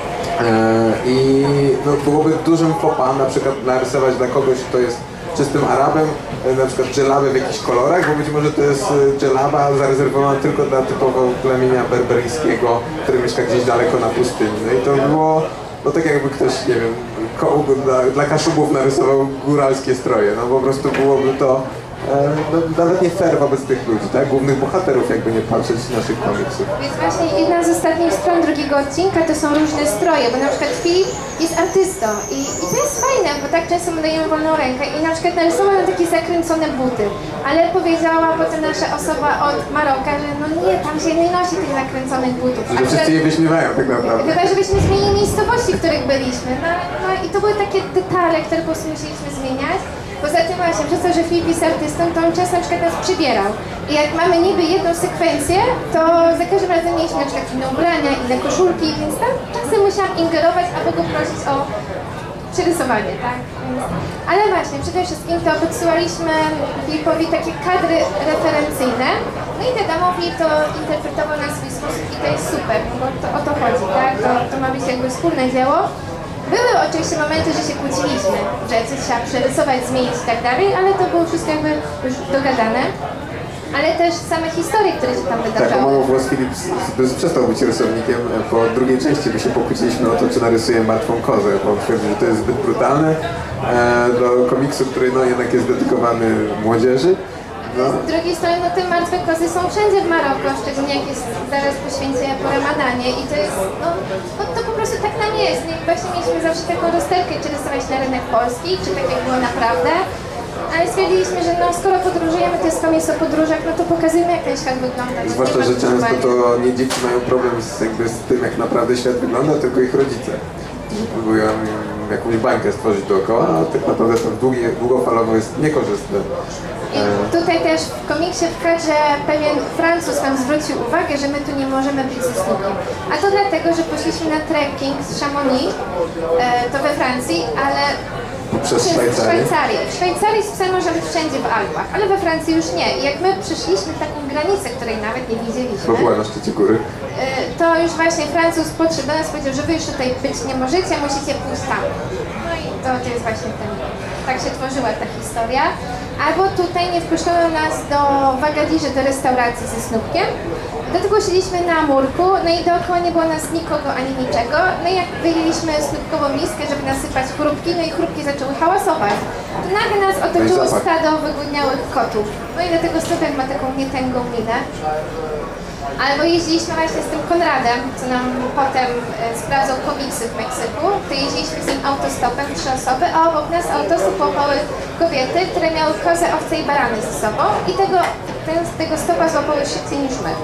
I no, byłoby dużym faux pas na przykład narysować dla kogoś, kto jest czystym Arabem, na przykład dżelabę w jakichś kolorach, bo być może to jest dżelaba zarezerwowana tylko dla typowo plemienia berberyjskiego, który mieszka gdzieś daleko na pustyni. No i to było no tak jakby ktoś, nie wiem, dla Kaszubów narysował góralskie stroje, no po prostu byłoby to no, nawet nie fair wobec tych ludzi, tak? Głównych bohaterów, jakby nie patrzeć naszych komiksów. Więc właśnie jedna z ostatnich stron drugiego odcinka to są różne stroje, bo na przykład Filip jest artystą i to jest fajne, bo tak często mu dajemy wolną rękę i na przykład narysował na takie zakręcone buty, ale powiedziała potem nasza osoba od Maroka, że no nie, tam się nie nosi tych zakręconych butów. Że wszyscy je wyśmiewają tak naprawdę. Chyba, żebyśmy zmienili miejscowości, w których byliśmy. No i to były takie detale, które po prostu musieliśmy zmieniać. Poza tym właśnie, przez to, że Filip jest artystą, to on czasem na przykład nas przybierał. I jak mamy niby jedną sekwencję, to za każdym razem mieliśmy na przykład inne ubrania, inne koszulki, więc tam czasem musiałam ingerować, albo go prosić o przerysowanie, tak? Ale właśnie, przede wszystkim to podsyłaliśmy Filipowi takie kadry referencyjne. No i wiadomo, Filip to interpretował na swój sposób i to jest super, no bo to o to chodzi, tak? To ma być jakby wspólne dzieło. Były oczywiście momenty, że się kłóciliśmy, że coś trzeba przerysować, zmienić i tak dalej, ale to było wszystko jakby już dogadane. Ale też same historie, które się tam Tak, wydarzały. o mało włos Filip przestał być rysownikiem. Po drugiej części my się pokłóciliśmy o to, czy narysuje martwą kozę, bo on twierdzi, że to jest zbyt brutalne do komiksu, który no, jednak jest dedykowany młodzieży. No. Z drugiej strony, no te martwe kozy są wszędzie w Maroku, szczególnie jak jest zaraz po święcie, po Ramadanie i to jest, no to po prostu tak nam jest. Właśnie mieliśmy zawsze taką rozterkę, czy rysować na rynek polski, czy tak jak było naprawdę. Ale stwierdziliśmy, że no skoro podróżujemy, to jest komiks o podróżach, no to pokazujemy, jak ten świat wygląda. Zwłaszcza, że często to nie dzieci mają problem z tym, jak naprawdę świat wygląda, tylko ich rodzice, którzy próbują jakąś bańkę stworzyć dookoła, a tak naprawdę to długofalowo jest niekorzystne. I tutaj też w komiksie w kadrze pewien Francuz nam zwrócił uwagę, że my tu nie możemy być ze Snoopiem. A to dlatego, że poszliśmy na trekking z Chamonix, to we Francji, ale Przez Szwajcarię. W Szwajcarii z psem może być wszędzie w Alpach, ale we Francji już nie. I jak my przeszliśmy taką granicę, której nawet nie widzieliśmy, Bo była na szczycie góry. to już właśnie Francuz podszedł do nas i powiedział, że wy już tutaj być nie możecie, musicie pójść tam. No i to jest właśnie ten, tak się tworzyła ta historia. Albo tutaj nie wpuszczono nas do Wagadiży, do restauracji ze Snoopkiem. Dlatego siedzieliśmy na murku, no i dookoła nie było nas nikogo ani niczego. No i jak wyjęliśmy snoopkową miskę, żeby nasypać chrupki, no i chrupki zaczęły hałasować. To nagle nas otoczyło stado wygłodniałych kotów. No i dlatego Snoopek ma taką nietęgą minę. Albo jeździliśmy właśnie z tym Konradem, co nam potem sprawdzał komiksy w Meksyku, to jeździliśmy z nim autostopem, 3 osoby, a obok nas autostop łapały kobiety, które miały kozę, owce i barany ze sobą i tego stopa złapały szybciej niż my.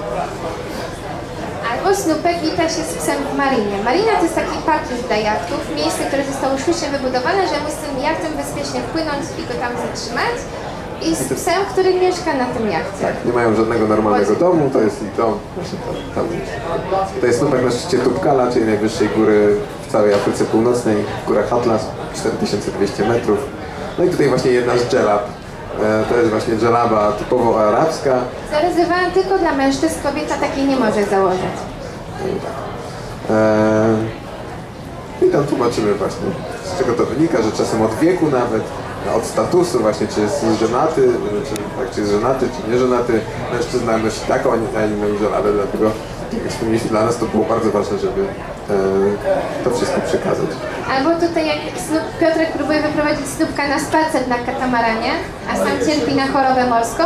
Albo Snoopek wita się z psem w marinie. Marina to jest taki parking dla jachtów, miejsce, które zostało sztucznie wybudowane, że mógł z tym jachtem bezpiecznie wpłynąć i go tam zatrzymać. I z psem, który mieszka na tym jachcie. Tak, nie mają żadnego normalnego domu, to jest ich dom. To jest Snoopek na szczycie Tubkala, czyli najwyższej góry w całej Afryce Północnej, w górach Atlas, 4200 metrów. No i tutaj właśnie jedna z dżelab. To jest właśnie dżelaba typowo arabska. Zarezerwowałam tylko dla mężczyzn, kobieta takiej nie może założyć. I tam tłumaczymy właśnie, z czego to wynika, że czasem od wieku nawet, od statusu właśnie, czy jest żonaty, czy jest żonaty, czy nie żonaty, mężczyzna nosi taką, a inną żonatę, dlatego jak wspomnieliśmy, dla nas to było bardzo ważne, żeby to wszystko przekazać. Albo tutaj jak Piotrek próbuje wyprowadzić Snoopka na spacer na katamaranie, a sam cierpi na chorobę morską,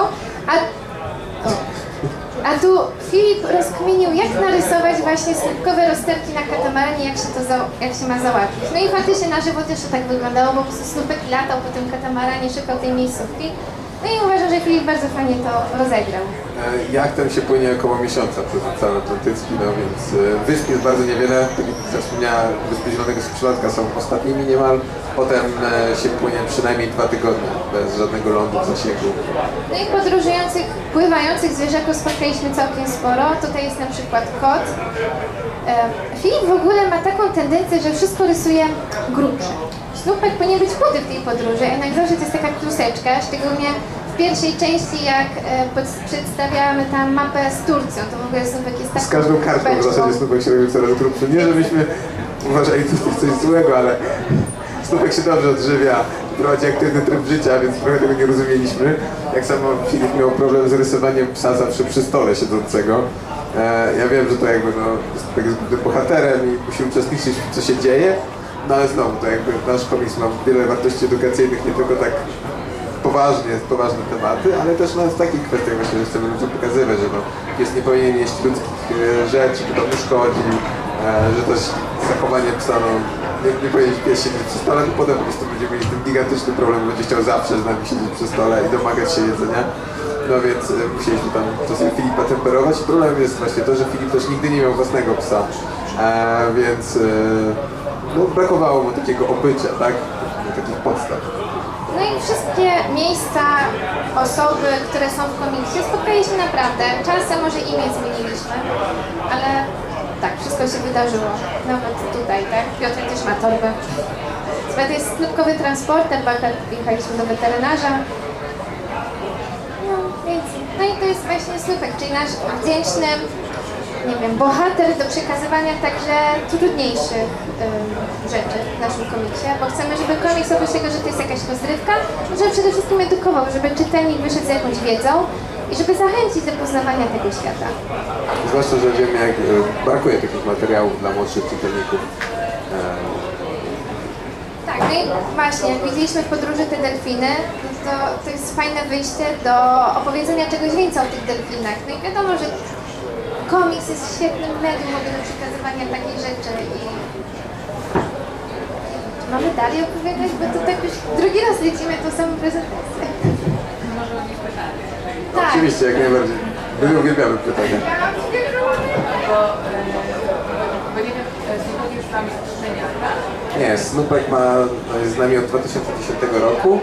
a tu Filip rozkminił, jak narysować właśnie snoopkowe rozterki na katamaranie, jak się ma załatwić. No i faktycznie na żywo też to tak wyglądało, bo po prostu Snoopek latał po tym katamaranie, szukał tej miejscówki. No i uważam, że Filip bardzo fajnie to rozegrał. Jachtem się płynie około miesiąca przez Ocean Atlantycki, no więc wysp jest bardzo niewiele, tak jak wspomniała, Wyspy Zielonego Skrzydlatka są ostatnimi niemal, potem się płynie przynajmniej 2 tygodnie bez żadnego lądu w zasięgu. No i podróżujących, pływających zwierzaków spotkaliśmy całkiem sporo. Tutaj jest na przykład kot. Filip w ogóle ma taką tendencję, że wszystko rysuje grubsze. Snoopek powinien być chudy w tej podróży, a jednak zawsze to jest taka kluseczka, szczególnie w pierwszej części, jak przedstawiamy tam mapę z Turcją, to w ogóle Snoopek jest taką z każdą kartą w zasadzie Snoopek się robił coraz grubszy. Nie, żebyśmy uważali tutaj coś złego, ale Snoopek się dobrze odżywia, prowadzi aktywny tryb życia, więc trochę tego nie rozumieliśmy. Jak samo Filip miał problem z rysowaniem psa zawsze przy stole siedzącego. Ja wiem, że to jakby jest głównym bohaterem i musi uczestniczyć w co się dzieje, no ale znowu, to jakby nasz komiks ma wiele wartości edukacyjnych, nie tylko tak poważne tematy, ale też w takich kwestiach właśnie, że chcemy ludziom pokazywać, że pies nie powinien jeść ludzkich rzeczy, kto mu szkodzi, że też zachowanie psa, nie powinien pies siedzieć przy stole, to potem po prostu będziemy mieli ten gigantyczny problem, będzie chciał zawsze z nami siedzieć przy stole i domagać się jedzenia. No więc musieliśmy tam czasem Filipa temperować i problemem jest właśnie to, że Filip też nigdy nie miał własnego psa, więc brakowało mu takiego obycia, tak? Takich podstaw. No i wszystkie miejsca, osoby, które są w komiksie spotkaliśmy naprawdę. Czasem może imię zmieniliśmy, ale tak, wszystko się wydarzyło. Nawet tutaj, tak? Piotr też ma torbę. Słuchaj, to jest snupkowy transporter, jechaliśmy do weterynarza. No i to jest właśnie Snupek, czyli nasz wdzięczny, nie wiem, bohater do przekazywania także trudniejszych rzeczy w naszym komiksie, bo chcemy, żeby komiks oprócz tego, że to jest jakaś rozrywka, żeby przede wszystkim edukował, żeby czytelnik wyszedł z jakąś wiedzą i żeby zachęcić do poznawania tego świata. Zwłaszcza, że wiemy, jak brakuje takich materiałów dla młodszych czytelników. Tak, no i właśnie, jak widzieliśmy w podróży te delfiny, to jest fajne wyjście do opowiedzenia czegoś więcej o tych delfinach. No i wiadomo, że komiks jest świetnym medium do przekazywania takich rzeczy i mamy dalej opowiadać, bo to tak już drugi raz lecimy tą samą prezentację. Może o nich pytanie. No, Tak. oczywiście, jak najbardziej. My uwielbiamy pytania. Bo nie wiem, Snupek już tam jest szczeniaka? Nie, Snupek jest z nami od 2010 roku.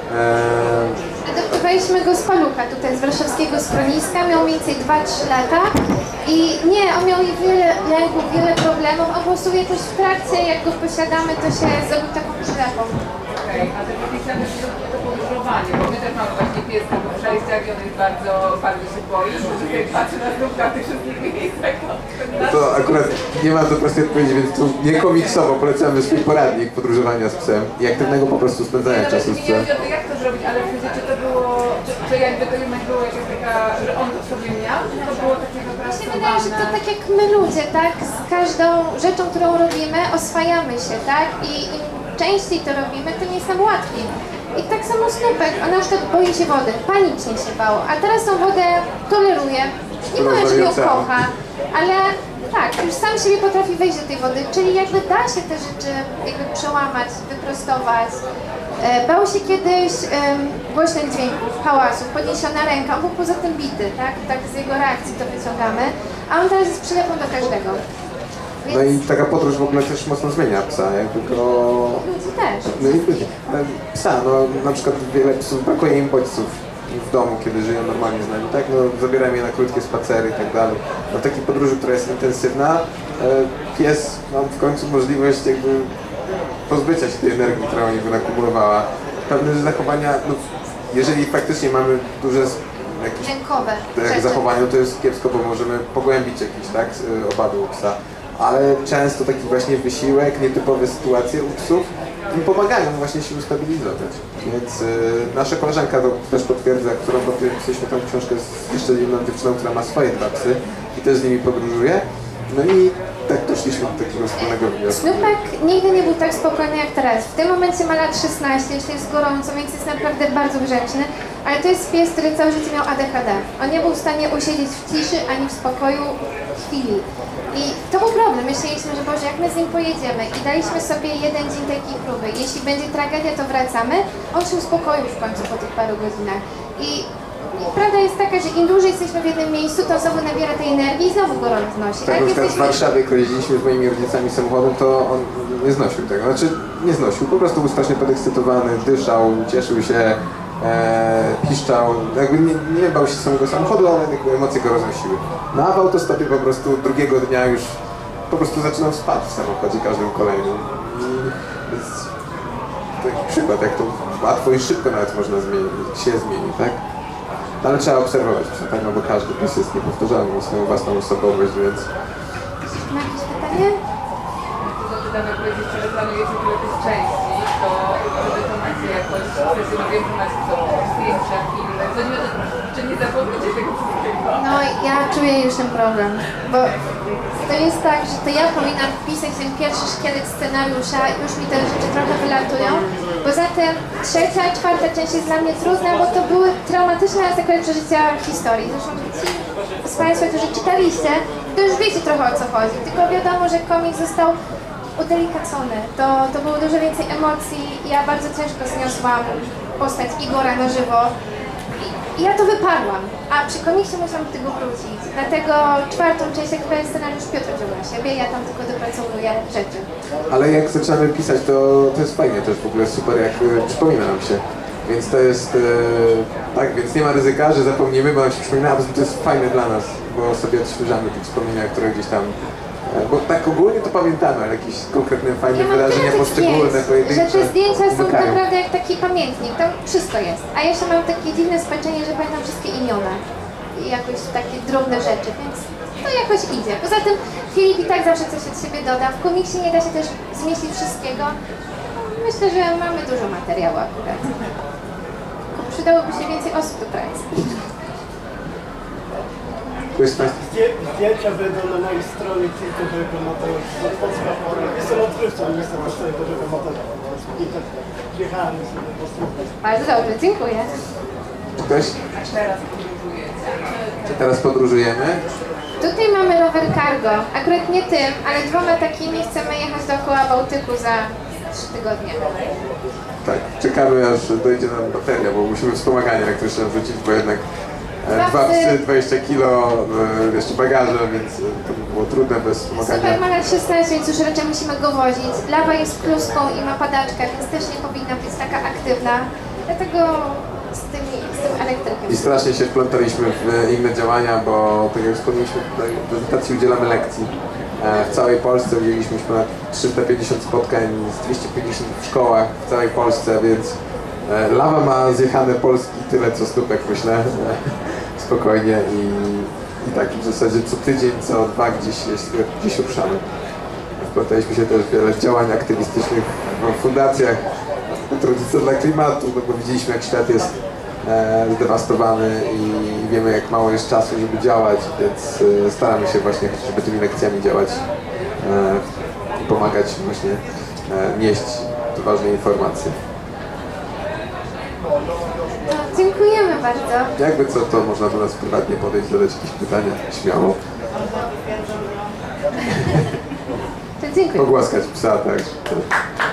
Adoptowaliśmy go z Palucha, tutaj z warszawskiego schroniska, miał mniej więcej 2-3 lata i nie, on miał wiele lęków, wiele problemów, on po prostu jakoś w trakcie, jak go posiadamy, to się zrobił taką przylepą. Okej, a tak napisane jest to podróżowanie, bo my też mamy właśnie pieska po przejściach i on jest bardzo się boi, że jak patrzy na Snupka w tych wszystkich miejscach. To akurat nie ma to prostej odpowiedzi, więc tu nie komiksowo polecamy swój poradnik podróżowania z psem i aktywnego po prostu spędzania czasu z Nie psem. chodzi o to, jak to zrobić, ale w sensie, czy to było, czy jakby to jednak było jakaś taka, że on to sobie miał, czy to było takie Mi się wydaje, że to tak jak my ludzie, tak? Z każdą rzeczą, którą robimy, oswajamy się, tak? I im częściej to robimy, tym jest nam łatwiej. I tak samo Snupek, on na przykład boi się wody, panicznie się bał, a teraz tą wodę toleruje. Nie powiem, że ją kocha, ale tak, już sam siebie potrafi wejść do tej wody, czyli jakby da się te rzeczy jakby przełamać, wyprostować. Bał się kiedyś głośnych dźwięków, hałasów, podniesiona ręka, on był poza tym bity, tak z jego reakcji to wyciągamy, a on teraz jest przylepą do każdego. Więc... No i taka podróż w ogóle też mocno zmienia psa, jakby go... Ludzi też. No i ludzi. Psa, na przykład wiele psów, brakuje im bodźców w domu, kiedy żyją normalnie z nami, tak? Zabieramy je na krótkie spacery i tak dalej. W takiej podróży, która jest intensywna, pies ma w końcu możliwość jakby pozbycia się tej energii, którą jakby nakumulowała. Pewne zachowania, jeżeli faktycznie mamy duże jakieś Lękowe zachowania, to jest kiepsko, bo możemy pogłębić jakieś obawy u psa. Ale często taki właśnie wysiłek, nietypowe sytuacje u psów im pomagają właśnie się ustabilizować. Więc nasza koleżanka to też potwierdza, którą pisaliśmy tą książkę z jeszcze jedną dziewczyną, która ma swoje 2 psy i też z nimi podróżuje. No i tak doszliśmy do takiego wspólnego wniosku. Snupek nigdy nie był tak spokojny jak teraz. W tym momencie ma lat 16, jeszcze jest gorąco, więc jest naprawdę bardzo grzeczny. Ale to jest pies, który całe życie miał ADHD. On nie był w stanie usiedzieć w ciszy ani w spokoju chwili. I to był problem. Myśleliśmy, że Boże, jak my z nim pojedziemy i daliśmy sobie jeden dzień takiej próby. Jeśli będzie tragedia, to wracamy. On się uspokoił w końcu po tych paru godzinach. I prawda jest taka, że im dłużej jesteśmy w jednym miejscu, to znowu nabiera tej energii i znowu go roznosi. Tak, na przykład w Warszawie, jak jeździliśmy z moimi rodzicami samochodem, to on nie znosił tego. Znaczy, nie znosił, po prostu był strasznie podekscytowany, dyszał, cieszył się, piszczał. Jakby nie bał się samego samochodu, ale jakby emocje go roznosiły. No a w autostopie po prostu drugiego dnia już po prostu zaczynał spać w samochodzie każdym kolejnym. I jest taki przykład, jak to łatwo i szybko nawet można się zmieni, tak? No, ale trzeba obserwować psa, tak? No bo każdy pies jest niepowtarzalny, ma swoją własną osobowość, więc... Ma jakieś pytanie? Zapytam, jak powiedzieliście, że planujecie tyle tych części, to żeby to macie jakoś, no wiem, że macie to zdjęcia, filmy, to nie, czy nie zapomnicie tego wszystkiego? No ja czuję już ten problem, bo To jest tak, że to ja powinnam pisać ten pierwszy szkielet scenariusza, już mi te rzeczy trochę wylatują. Poza tym trzecia, czwarta część jest dla mnie trudna, bo to były traumatyczne, ale takie przeżycia historii. Zresztą ci z Państwa, którzy czytaliście, to już wiecie trochę o co chodzi. Tylko wiadomo, że komiks został udelikacony. To było dużo więcej emocji. Ja bardzo ciężko zniosłam postać Igora na żywo. I ja to wyparłam, a przy komiksie musiałam do tego wrócić. Dlatego czwartą część jakby scenariusz Piotr wziął na siebie, ja tam tylko dopracowuję rzeczy. Ale jak zaczynamy pisać, to jest fajnie, to jest w ogóle super, jak przypomina nam się. Więc to jest, tak, więc nie ma ryzyka, że zapomnimy, bo nam się przypomina, a to jest fajne dla nas, bo sobie odświeżamy te wspomnienia, które gdzieś tam, bo tak ogólnie to pamiętamy, ale jakieś konkretne, fajne wydarzenia poszczególne, pojedyncze że te zdjęcia są umykają. naprawdę jak taki pamiętnik, tam wszystko jest. A ja jeszcze mam takie dziwne spaczenie, że pamiętam wszystkie imiona i jakoś takie drobne rzeczy, więc to jakoś idzie. Poza tym Filip i tak zawsze coś od siebie doda, w komiksie nie da się też zmieścić wszystkiego. Myślę, że mamy dużo materiału akurat. Przydałoby się więcej osób do pracy. Zdjęcia będą na mojej stronie tylko tego Mateusz. Jestem odkrywcą, nie jestem na stronie tego Mateusz. Przyjechałem sobie po prostu. Bardzo dobrze, dziękuję. Ktoś? Czy teraz podróżujemy? Tutaj mamy rower cargo. Akurat nie tym, ale 2 takimi chcemy jechać dookoła Bałtyku za 3 tygodnie. Tak, czekamy aż dojdzie nam bateria, bo musimy wspomaganie elektryczne wrzucić, bo jednak 2 psy, 20 kilo, jeszcze bagaże, więc to by było trudne bez wspomagania. Super ma lat 16, więc już raczej musimy go wozić. Lawa jest pluską i ma padaczkę, więc też nie powinna być taka aktywna. Dlatego z tym elektrykiem. I strasznie się wplątaliśmy w inne działania, bo tak jak wspomnieliśmy, tutaj w prezentacji udzielamy lekcji. W całej Polsce udzieliliśmy ponad 350 spotkań z 250 w szkołach w całej Polsce, więc Lawa ma zjechane Polski tyle co Snupek, myślę, spokojnie i tak w zasadzie co tydzień, co 2 gdzieś ruszamy. Wplątaliśmy się też w wiele działań aktywistycznych w fundacjach, Rodzice dla Klimatu, no bo widzieliśmy jak świat jest zdewastowany i wiemy jak mało jest czasu, żeby działać, więc staramy się właśnie chociażby tymi lekcjami działać i pomagać właśnie nieść te ważne informacje. No, dziękujemy bardzo. Jakby co, to można do nas prywatnie podejść, zadać jakieś pytania, śmiało. To dziękuję. Pogłaskać psa, tak.